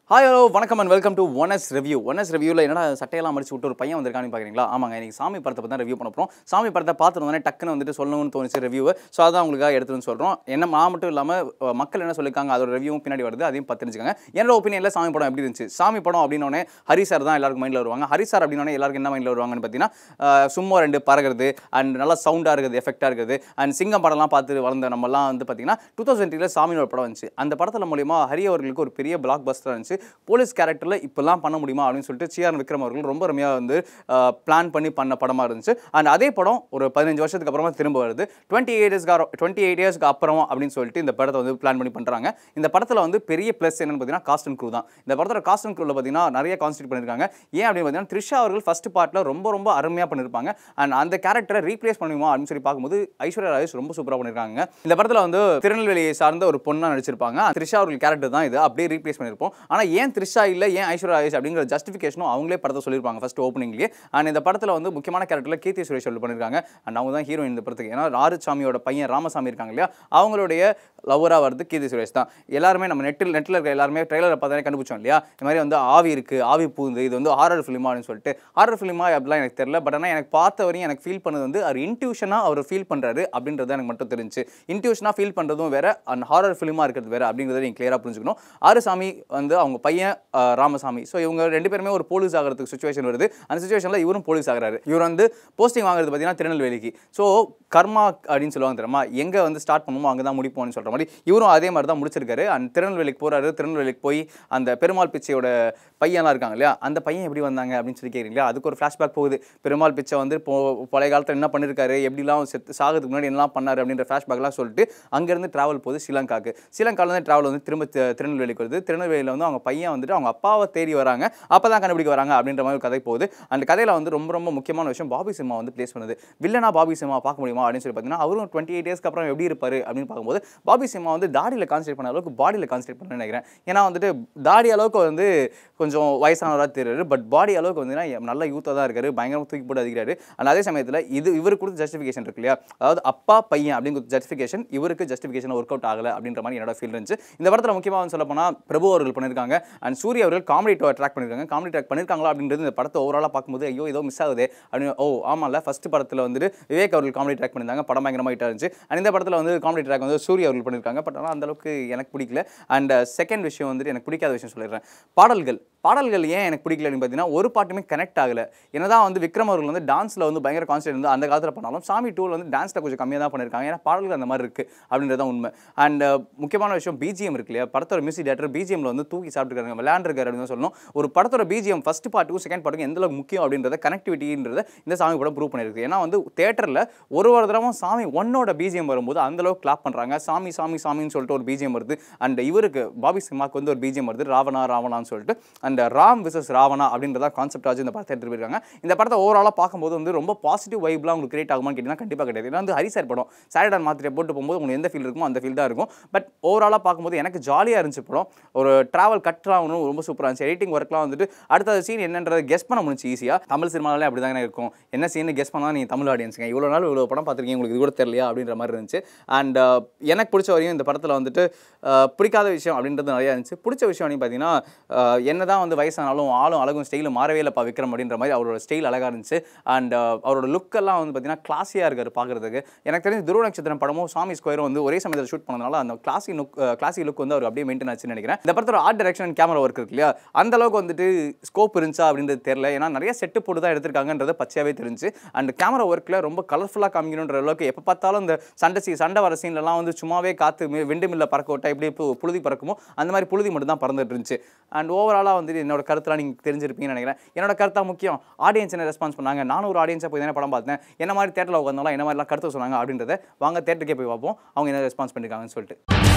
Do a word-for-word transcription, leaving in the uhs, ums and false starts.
Hi, hello, வணக்கம் and welcome to one S review. one S reviewல என்னடா சட்டையெல்லாம் மடிச்சு விட்டு ஒரு பையன் வந்திருக்கான்னு பாக்குறீங்களா? ஆமாங்க, இன்னைக்கு சாமி படத்தை பத்தி தான் ரிவ்யூ பண்ணப் போறோம். சாமி படத்தை பார்த்துட்டு வந்தனே டக்குன்னு வந்துட்டு சொல்லணும்னு தோணுச்சு ரிவ்யூ. சோ அதான் உங்களுக்கு எடுத்துன்னு சொல்றோம். என்ன நான் மட்டும் இல்லாம மக்கள் என்ன சொல்லிருக்காங்க அதோட ரிவ்யூவும் பின்னாடி வருது. அதையும் பார்த்து தெரிஞ்சுக்கங்க. என்னோட ஒபினியன்ல சாமி படம் எப்படி இருந்துச்சு? சாமி படம் அப்படினோனே ஹரி சார் தான் எல்லாருக்கும் மைண்ட்ல வருவாங்க. ஹரி சார் அப்படினோனே எல்லாருக்கும் என்ன மைண்ட்ல வருவாங்கன்னு பார்த்தீங்கன்னா சும்மா ரெண்டு பறக்கிறது அண்ட் நல்லா சவுண்டா இருக்குது, எஃபெக்ட்டா இருக்குது. அண்ட் சிங்கம் படம்லாம் பார்த்து வளர்ந்த நம்ம எல்லாம் வந்து பார்த்தீங்கன்னா two thousand three ல சாமியோட படம் வந்துச்சு. அந்த படத்துல மூலமா ஹரி அவர்களுக்கு ஒரு பெரிய பிளாக் பஸ்டர் இருந்துச்சு. போலீஸ் கேரக்டர்ல இப்பெல்லாம் பண்ண முடியுமா அப்படின்னு சொல்லிட்டு சியான் விக்ரம் அவர்கள் ரொம்ப ரம்யா வந்து பிளான் பண்ணி பண்ண படமா இருந்துச்சு. அண்ட் அதே படம் ஒரு பதினஞ்சு வருஷத்துக்கு அப்புறமா திரும்ப வருது. twenty-eight இயர்ஸ்க்கு twenty-eight இயர்ஸ்க்கு அப்புறம் அப்படின்னு சொல்லிட்டு இந்த படத்தை வந்து பிளான் பண்ணி பண்றாங்க. இந்த படத்துல வந்து பெரிய பிளஸ் என்னன்னு பார்த்தீங்கன்னா காஸ்ட் அண்ட் க்ரூ தான். இந்த படத்தோட காஸ்ட் அண்ட் க்ரூல பார்த்தீங்கன்னா நிறைய கான்சென்ட்ரேட் பண்ணிருக்காங்க. ஏன் அப்படின்னு பார்த்தீங்கன்னா த்ரிஷா அவர்கள் ஃபர்ஸ்ட் பார்ட்ல ரொம்ப ரொம்ப அருமையா பண்ணிருப்பாங்க. அண்ட் அந்த கேரக்டரை ரீப்ளேஸ் பண்ணுமா அப்படின்னு சொல்லி பார்க்கும்போது ஐஸ்வர்யா ராஜேஷ் ரொம்ப சூப்பரா பண்ணிருக்காங்க. இந்த படத்துல வந்து திருநெல்வேலியை சார்ந்த ஒரு பொண்ணா நடிச்சிருப்பாங்க. த்ரிஷா அவர்கள் கேரக்டர் தான் இது அப்படியே ரீப்ளேஸ் பண்ணிருப்போம். ஆனா ஏன் த்ரிஷா இல்ல ஏன் ஐஸ்வர்யா ராஜேஷ் அப்படிங்கிற ஜஸ்டிஃபிகேஷனும் அவங்களே படத்தை சொல்லியிருப்பாங்க ஃபர்ஸ்ட் ஓப்பனிங்லேயே. அண்ட் இந்த படத்தில் வந்து முக்கியமான கேரக்டரில் கீர்த்தி சுரேஷ் பண்ணியிருக்காங்க. அண்ட் அவங்க தான் ஹீரோயின் இந்த படத்துக்கு. ஏன்னா ராஜசாமியோட பையன் ராமசாமி இருக்காங்க இல்லையா, அவங்களுடைய லவராக வருது கீர்த்தி சுரேஷ் தான். எல்லாருமே நம்ம நெட்டில் நெட்டில் இருக்க எல்லாருமே ட்ரெய்லரை பார்த்தாலே கண்டுபிடிச்சோம் இல்லையா, இந்த மாதிரி வந்து ஆவி இருக்குது, ஆவி பூந்து இது வந்து ஹாரர் ஃபிலிமா அப்படின்னு சொல்லிட்டு. ஹாரர் ஃபிலிமா அப்படிலாம் எனக்கு தெரியல. பட் ஆனால் எனக்கு பார்த்த வரையும் எனக்கு ஃபீல் பண்ணது வந்து அவர் இன்ட்யூஷனாக அவர் ஃபீல் பண்ணுறாரு அப்படின்றது எனக்கு மட்டும் தெரிஞ்சு. இன்ட்யூஷனாக ஃபீல் பண்ணுறதும் வேற அண்ட் ஹாரர் ஃபிலிமாக இருக்கிறது வேற அப்படிங்கிறத நீங்கள் கிளியராக புரிஞ்சுக்கணும். ஆறுசாமி வந்து அவங்க பையன் ராமசாமி. ஸோ இவங்க ரெண்டு பேருமே ஒரு போலீஸ் ஆகிறதுக்கு சுச்சுவேஷன் வருது. அந்த சுச்சுவேஷனில் இவரும் போலீஸ் ஆகிறாரு. இவர் வந்து போஸ்டிங் வாங்குறது பார்த்தீங்கன்னா திருநெல்வேலிக்கு. ஸோ கர்மா அப்படின்னு சொல்லுவாங்க தெரியுமா, எங்கே வந்து ஸ்டார்ட் பண்ணுமோ அங்கே தான் முடிப்போம்னு சொல்கிற மாதிரி இவரும் அதே மாதிரி தான் முடிச்சிருக்காரு. அண்ட் திருநெல்வேலிக்கு போகிறாரு. திருநெல்வேலிக்கு போய் அந்த பெருமாள் பிச்சையோட பையன்லாம் இருக்காங்க இல்லையா, அந்த பையன் எப்படி வந்தாங்க அப்படின்னு சொல்லி கேட்குறீங்களா, அதுக்கு ஒரு ஃப்ளாஷ்பேக் போகுது. பெருமாள் பிச்சை வந்து பழைய காலத்தில் என்ன பண்ணியிருக்காரு, எப்படிலாம் செத்து சாகிறதுக்கு முன்னாடி என்னலாம் பண்ணார் அப்படின்ற ஃப்ளாஷ்பேக்லாம் சொல்லிட்டு அங்கேருந்து ட்ராவல் போகுது ஸ்ரீலங்காக்கு. ஸ்ரீலங்காவிலேருந்து ட்ராவல் வந்து திரும்ப திருநெல்வேலிக்கு வருது. திருநெல்வேலியில் வந்து அவங்க பையன் வந்துட்டு அவங்க அப்பாவை தேடி வராங்க. அப்போ தான் கண்டுபிடிக்க வராங்க அப்படின்ற மாதிரி கதை போகுது. அந்த கதையில் வந்து ரொம்ப ரொம்ப முக்கியமான விஷயம் பாபி சிம்மா வந்து பிளேஸ் பண்ணுது. வில்லனா பாபி சிம்மா பார்க்க முடியுமா அப்படின்னு சொல்லி பார்த்தீங்கன்னா அவரும் டுவெண்ட்டி எயிட் இயர்ஸ்க்கு அப்புறம் எப்படி இருப்பாரு அப்படின்னு பார்க்கும்போது பாபி சிம்மா வந்து தாடியில் கான்சென்ட்ரேட் பண்ண அளவுக்கு பாடியில் கான்சென்ட்ரேட் பண்ண நினைக்கிறேன். ஏன்னா வந்துட்டு தாடி அளவுக்கு வந்து கொஞ்சம் வயசானவராக தெரியுது. பட் பாடி அளவுக்கு வந்து நல்ல யூத்தாக தான் இருக்காரு. பயங்கரமாக தூக்கி போட்டு அதிக்கிறாரு. அண்ட் அதே சமயத்தில் இது இவருக்கு கொடுத்த ஜஸ்டிஃபிகேஷன் இருக்கு இல்லையா, அதாவது அப்பா பையன் அப்படிங்கிற ஜஸ்டிஃபிகேஷன் இவருக்கு ஜஸ்டிஃபிகேஷன் ஒர்க் அவுட் ஆகலை அப்படின்ற மாதிரி என்னோட ஃபீல் இருந்துச்சு. இந்த படத்தில் முக்கியமாக சொல்ல போனால் பிரபு அவர்கள் பண்ணியிருக்காங்க. அண்ட் சூரிய அவர்கள் காமெடி ட்ராக் பண்ணியிருக்காங்க. காமெடி ட்ராக் பண்ணியிருக்காங்களா அப்படின்றது இந்த படத்தை ஓவராலாக பார்க்கும்போது ஐயோ ஏதோ மிஸ் ஆகுது அப்படின்னு. ஓ ஆமாம்ல, ஃபர்ஸ்ட் படத்தில் வந்து விவேக் அவர்கள் காமெடி ட்ராக் பண்ணியிருந்தாங்க. படம் பயங்கரமாக ஹிட் இருந்துச்சு. அண்ட் இந்த படத்தில் வந்து காமெடி ட்ராக் வந்து சூரிய அவர்கள் பண்ணியிருக்காங்க. பட் ஆனால் அந்த அளவுக்கு எனக்கு பிடிக்கல. அண்ட் செகண்ட் விஷயம் வந்துட்டு எனக்கு பிடிக்காத விஷயம் சொல்லிடுறேன். பாடல்கள் பாடல்கள் ஏன் எனக்கு பிடிக்கல அப்படின்னு பார்த்தீங்கன்னா ஒரு பாட்டுமே கனெக்ட் ஆகலை. என்னதான் வந்து விக்ரம் அவர்கள் வந்து டான்ஸில் வந்து பயங்கர கான்சென்ட்ரேட் வந்து அந்த காலத்தில் பண்ணாலும் சாமி டூவில் வந்து டான்ஸில் கொஞ்சம் கம்மியாக தான் பண்ணியிருக்காங்க. ஏன்னா பாடல்கள் அந்த மாதிரி இருக்குது அப்படின்றது தான் உண்மை. அண்ட் முக்கியமான விஷயம் பிஜிஎம் இருக்கு இல்லையா, படத்தோட மியூசிக் டேரக்டர் பிஜிஎம்ல வந்து தூக்கி சாப்பிட்டுருக்காங்க, விளையாண்டுருக்காரு அப்படின்னு சொல்லணும். ஒரு படத்தோட பிஜிஎம் ஃபர்ஸ்ட் பார்ட்டுக்கும் செகண்ட் பார்ட்டுக்கும் எந்த அளவுக்கு முக்கியம் அப்படின்றத கனெக்டிவிட்டின்றத இந்த சாமி படம் ப்ரூவ் பண்ணியிருக்கு. ஏன்னா வந்து தேட்டரில் ஒரு ஒரு தடவை சாமி ஒன்னோட பிஜிஎம் வரும்போது அந்த அளவுக்கு கிளாப் பண்ணுறாங்க. சாமி சாமி சாமின்னு சொல்லிட்டு ஒரு பிஜிஎம் வருது. அண்ட் இவருக்கு பாபி சிம்மாக்கு வந்து ஒரு பிஜிஎம் வருது, ராவணா ராவணான்னு சொல்லிட்டு. அந்த ராம் விசஸ் ராவணா அப்படின்றத கான்செப்ட் ஆச்சு இந்த படத்தை எடுத்துட்டு போயிருக்காங்க. இந்த படத்தை ஓவராலாக பார்க்கும்போது வந்து ரொம்ப பாசிட்டிவ் வைப்லாம் உங்களுக்கு கிரியேட் ஆகுமான்னு கேட்டிங்கன்னா கண்டிப்பாக கிடையாது. ஏன்னா வந்து ஹரி சார் படம் சாரிடான் மாத்திரை போட்டு போகும்போது உங்களுக்கு எந்த ஃபீல் இருக்குமோ அந்த ஃபீல் தான் இருக்கும். பட் ஓவராலாக பார்க்கும்போது எனக்கு ஜாலியாக இருந்துச்சு படம். ஒரு ட்ராவல் கட்லாம் ரொம்ப சூப்பராக இருந்துச்சு. எடிட்டிங் ஒர்க்லாம் வந்துட்டு அடுத்த சீன் என்னன்றதை கெஸ் பண்ண முடிஞ்சு ஈஸியாக. தமிழ் சினிமாவிலே அப்படி தானே இருக்கும், என்ன சீன் கெஸ் பண்ணால் நீங்கள் தமிழ் ஆடியன்ஸுங்க இவ்வளோ நாள் இவ்வளோ படம் பார்த்துருக்கீங்க உங்களுக்கு இது கூட தெரியலையா அப்படின்ற மாதிரி இருந்துச்சு. அண்ட் எனக்கு பிடிச்ச வரையும் இந்த படத்தில் வந்துட்டு பிடிக்காத விஷயம் அப்படின்றது நிறையா இருந்துச்சு. பிடிச்ச விஷயம் அப்படின்னு பார்த்தீங்கன்னா என்ன தான் வந்து வயசானாலும் ஆளும் அழகும் ஸ்டைலும் மாறவே இல்லைப்பா விக்ரம் அப்படின்ற மாதிரி அவரோட ஸ்டைல் அழகாக இருந்துச்சு. அண்ட் அவரோட லுக்கெல்லாம் வந்து பார்த்தீங்கன்னா கிளாஸியாக இருக்காரு பார்க்குறதுக்கு. எனக்கு தெரிஞ்சு துருவ நட்சத்திரம் படமும் சாமி ஸ்கொயரும் வந்து ஒரே சமயத்தில் ஷூட் பண்ணதுனால அந்த கிளாசி லுக் கிளாசி லுக் வந்து அவர் அப்படியே மெயின்டைன் ஆச்சுன்னு நினைக்கிறேன். இந்த படத்தோட art direction and camera work இருக்கு இல்லையா, அந்த அளவுக்கு வந்துட்டு ஸ்கோப் இருந்துச்சா அப்படின்றது தெரியல. ஏன்னா நிறைய செட்டு போட்டு தான் எடுத்திருக்காங்கன்றது பச்சையாகவே தெரிஞ்சு. அண்ட் கேமரா ஒர்க்கில் ரொம்ப கலர்ஃபுல்லாக காமிக்கணுன்ற அளவுக்கு எப்போ பார்த்தாலும் இந்த சண்டை சீ சண்டை வர சீன்லாம் வந்து சும்மாவே காற்று விண்டு மில்ல பறக்க விட்டா எப்படி புழுதி பறக்குமோ அந்த மாதிரி புழுதி மட்டும் தான் பறந்துட்டு இருந்துச்சு. அண்ட் ஓவராலாக வந்து என்னோட கருத்துலாம் நீங்கள் தெரிஞ்சிருப்பீங்கன்னு நினைக்கிறேன். என்னோட கருத்தா முக்கியம், ஆடியன்ஸ் என்ன ரெஸ்பான்ஸ் பண்ணாங்க, நானும் ஒரு ஆடியன்ஸாக போய் தானே படம் பார்த்தேன், என்ன மாதிரி தேட்டரில் உட்காந்தாலும் என்ன மாதிரிலாம் கருத்து சொன்னாங்க அப்படின்றத வாங்க தேட்டருக்கே போய் பார்ப்போம் அவங்க என்ன ரெஸ்பான்ஸ் பண்ணியிருக்காங்கன்னு சொல்லிட்டு.